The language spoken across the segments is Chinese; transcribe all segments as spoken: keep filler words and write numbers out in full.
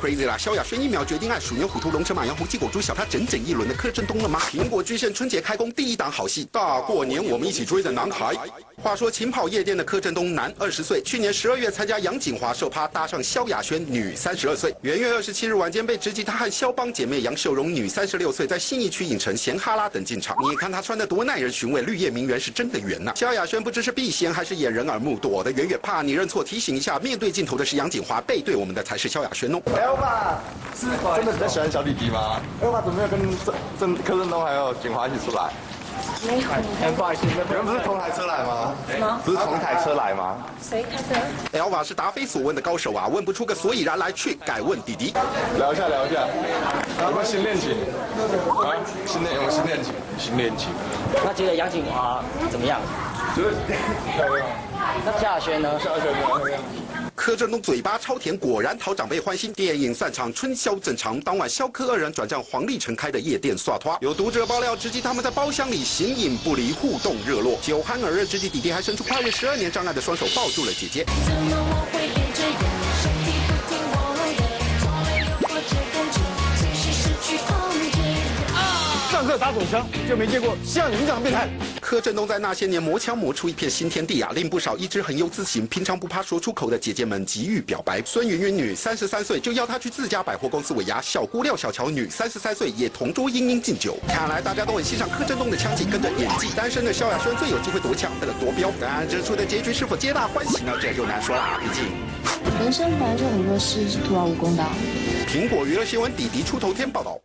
crazy 啦！萧亚轩一秒决定爱鼠牛、虎兔、龙蛇、马羊、猴鸡、狗猪，小他整整一轮的柯震东了吗？苹果巨献春节开工第一档好戏，大过年我们一起追的男孩。话说勤跑夜店的柯震东，男，二十岁，去年十二月参加杨锦华寿趴，搭上萧亚轩，女，三十二岁。元月二十七日晚间被直击他和肖邦姐妹杨秀荣，女，三十六岁，在信义区影城咸哈拉等进场。你看他穿得多耐人寻味，绿叶名媛是真的圆呐、啊。萧亚轩不知是避嫌还是掩人耳目，躲得远远，怕你认错。提醒一下，面对镜头的是杨锦华，背对我们的才是萧亚轩哦。 Elva 是真的比较喜欢小弟弟吗 ？Elva 怎么没有跟郑郑柯震东还有锦华一起出来？ 没有， 很不好意思，你们不是同台车来吗？ 什么？ 不是同台车来吗？ 谁开车 ？Elva 是答非所问的高手啊，问不出个所以然来，去改问弟弟。 聊一下，聊一下，有没有新恋情？啊，新恋有没有新恋情？新恋情。 那觉得杨锦华怎么样？ 觉得漂亮。 那萧亚轩呢？ 萧亚轩漂亮。 柯震东嘴巴超甜，果然讨长辈欢心。电影散场，春宵正常。当晚，萧柯二人转战黄立成开的夜店耍脱。有读者爆料，直击他们在包厢里形影不离，互动热络。酒酣耳热之际，弟弟还伸出跨越十二年障碍的双手抱住了姐姐。怎么我会变这样？身体不听我的，从来有过这感觉，随时失去控制。 上课打手枪，就没见过像你们这样变态。 柯震东在那些年磨枪磨出一片新天地啊，令不少一直很优自省、平常不怕说出口的姐姐们急于表白。孙芸芸女，三十三岁，就邀她去自家百货公司尾牙。小姑廖小乔女，三十三岁，也同桌英英敬酒。看来大家都很欣赏柯震东的枪技，跟着演技。单身的萧亚轩最有机会夺枪，那个夺标。但这出的结局是否皆大欢喜呢？这就难说啦，毕竟人生本来就很多事是徒劳无功的。 苹果娱乐新闻，弟弟出头天报道。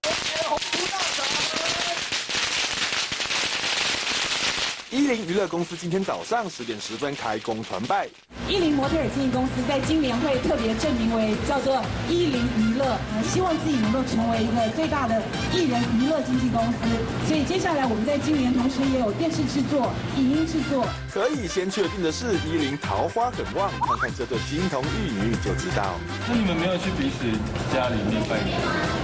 一零娱乐公司今天早上十点十分开工团拜。 一零模特儿经纪公司在今年会特别证明为叫做一零娱乐，呃，希望自己能够成为一个最大的艺人娱乐经纪公司。所以接下来我们在今年同时也有电视制作、影音制作。 可以先确定的是，一零桃花很旺，看看这对金童玉女就知道。 那你们没有去彼此家里面拜年？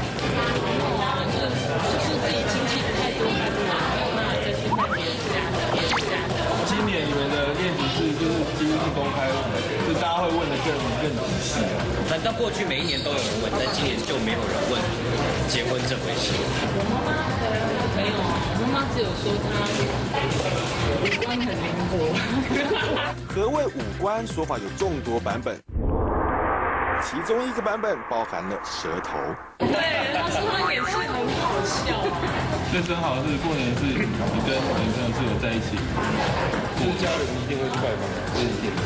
就是自己亲戚太多太多，那再去看别人家。 今年你们的恋情是就是几乎是公开，就大家会问的更更仔细了。 反正过去每一年都有人问，但今年就没有人问结婚这回事。 我妈妈没有，我妈妈只有说她五官很灵活。 何谓五官？说法有众多版本。 其中一个版本包含了舌头。 对，他说他也是很好笑。 最真好的是过年是你跟女朋友是有在一起，就是家人一定会去拜访，这一定。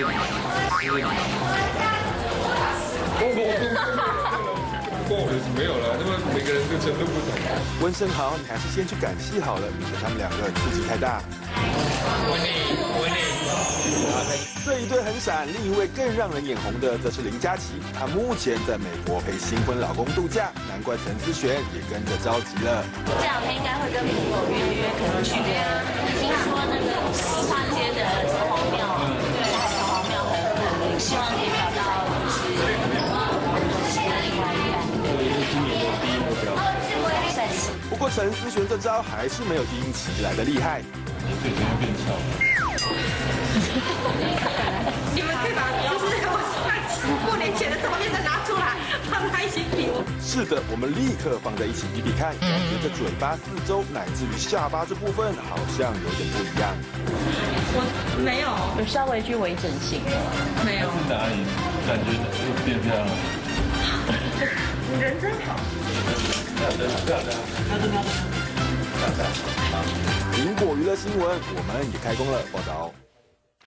过我是没有了，那么每个人的程度不同。 温升豪，你还是先去赶戏好了，免得他们两个刺激太大。 温妮，温妮。 这一对很闪，另一位更让人眼红的则是林佳琪，她目前在美国陪新婚老公度假，难怪陈思璇也跟着着急了。 这两天应该会跟朋友约约，可能去听说那个新化街的城隍庙，对，城隍庙很很希望可以找到就是新的另外一半。 这是今年的第一目标。 算是。 不过陈思璇这招还是没有第一期来的厉害。 嘴唇会变翘。 你们可以把就是我上过年前的照片再拿出来，放在一起比。 是的，我们立刻放在一起比比看，感觉这嘴巴四周乃至于下巴这部分好像有点不一样。 我没有， 有稍微去微整形， 没有。 是哪里感觉就变这样了？ 你人真好。 漂亮，漂亮，漂亮，漂亮。 苹果娱乐新闻，我们也开工了，报道。